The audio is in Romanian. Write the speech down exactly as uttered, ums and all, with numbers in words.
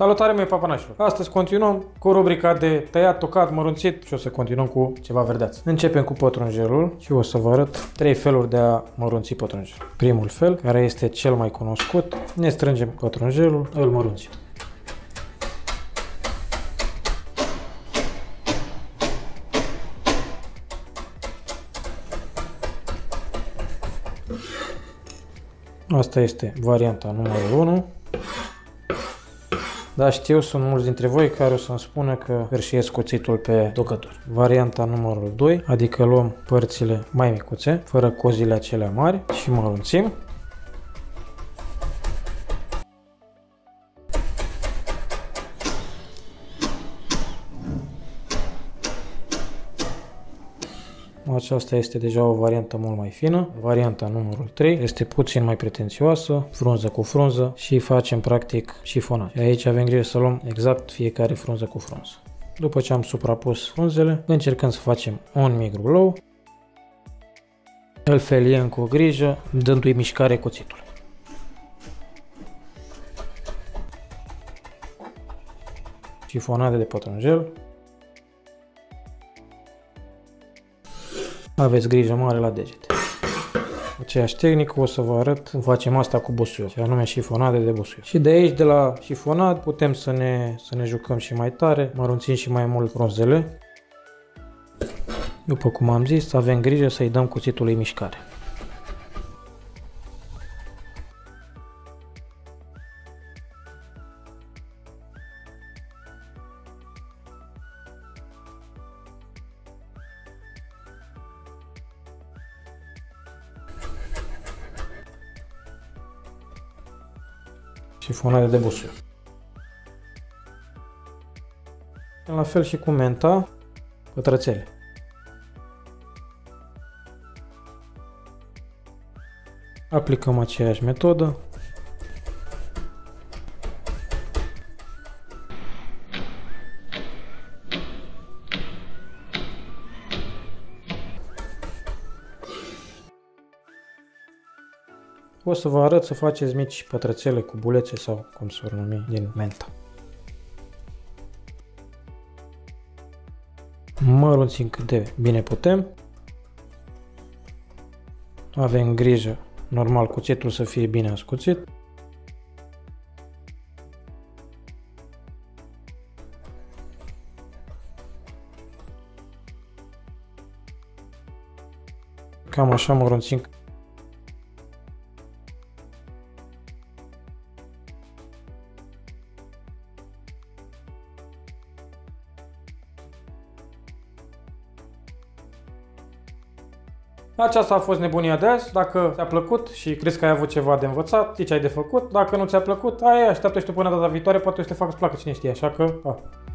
Salutare, măi papanașilor! Astăzi continuăm cu rubrica de tăiat, tocat, mărunțit și o să continuăm cu ceva verdeață. Începem cu pătrunjelul și o să vă arăt trei feluri de a mărunți pătrunjelul. Primul fel, care este cel mai cunoscut, ne strângem pătrunjelul, îl mărunțim. Asta este varianta numărul unu. Dar știu, sunt mulți dintre voi care o să-mi spună că hârșiesc cuțitul pe tocător. Varianta numărul doi, adică luăm părțile mai micuțe, fără cozile acelea mari și mărunțim. Aceasta este deja o variantă mult mai fină. Varianta numărul trei este puțin mai pretențioasă, frunză cu frunză și facem practic șifonaj. Aici avem grijă să luăm exact fiecare frunză cu frunză. După ce am suprapus frunzele, încercăm să facem un mic rulou. Îl feliem cu grijă, dându-i mișcare cuțitul. Șifonade de pătrunjel. Aveți grijă mare la degete. Aceeași tehnică o să vă arăt cum facem asta cu busuioc, și anume șifonade de busuioc. Și de aici, de la șifonat, putem să ne, să ne jucăm și mai tare, mărunțim și mai mult frunzele. După cum am zis, avem grijă să-i dăm cuțitului mișcare. Șifonade de busuioc. La fel și cu menta, pătrățele. Aplicăm aceeași metodă. O să vă arăt să faceți mici pătrățele cu bulețe sau cum se vor numi din menta. Mărunțim cât de bine putem. Avem grijă, normal, cuțitul să fie bine ascuțit. Cam așa mărunțim. Aceasta a fost nebunia de azi. Dacă ți-a plăcut și crezi că ai avut ceva de învățat, știi ce ai de făcut. Dacă nu ți-a plăcut, aia, așteaptă și tu până data viitoare, poate o să te facă să placă, cine știe, așa că... A.